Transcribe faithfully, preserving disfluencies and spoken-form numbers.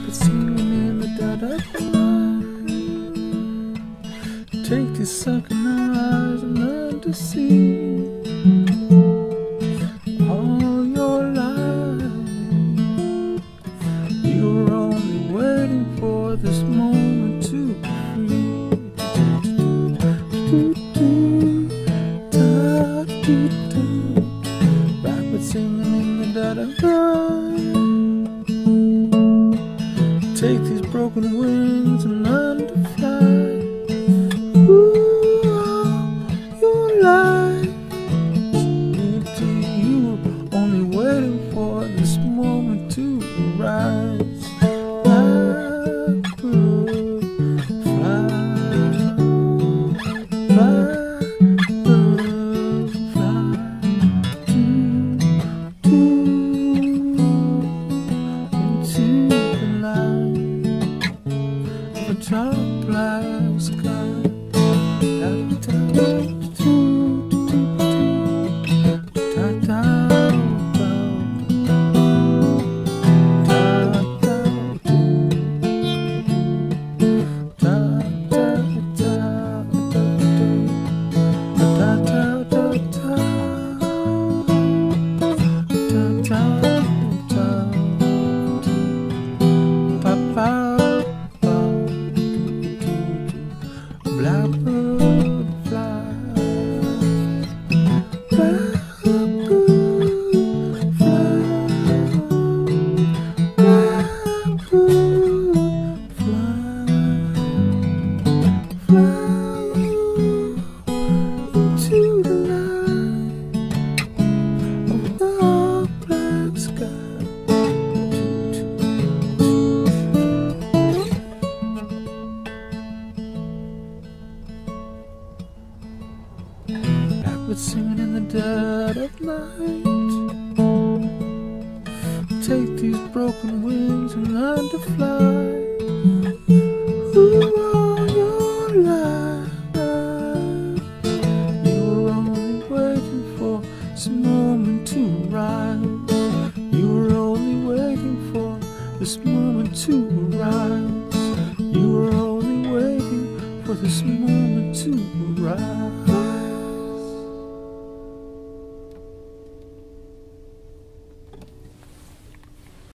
Blackbird singing in the dead of night. Take these sunken eyes and learn to see. All your life you were only waiting for this moment to be free. Blackbird singing in the dead of night. Take these broken wings and learn to fly. Ooh, your life, you were only waiting for this moment to arise. Blackbird, fly, blackbird, fly, do, do, into the light of a dark black sky. Blackbird fly, blackbird fly, blackbird fly, fly into the light of the dark black sky. Blackbird singing in the dead of night. Take these broken wings and learn to fly. Ooh, all your life you were only waiting for this moment to rise. You were only waiting for this moment to rise. You were only waiting for this moment to rise.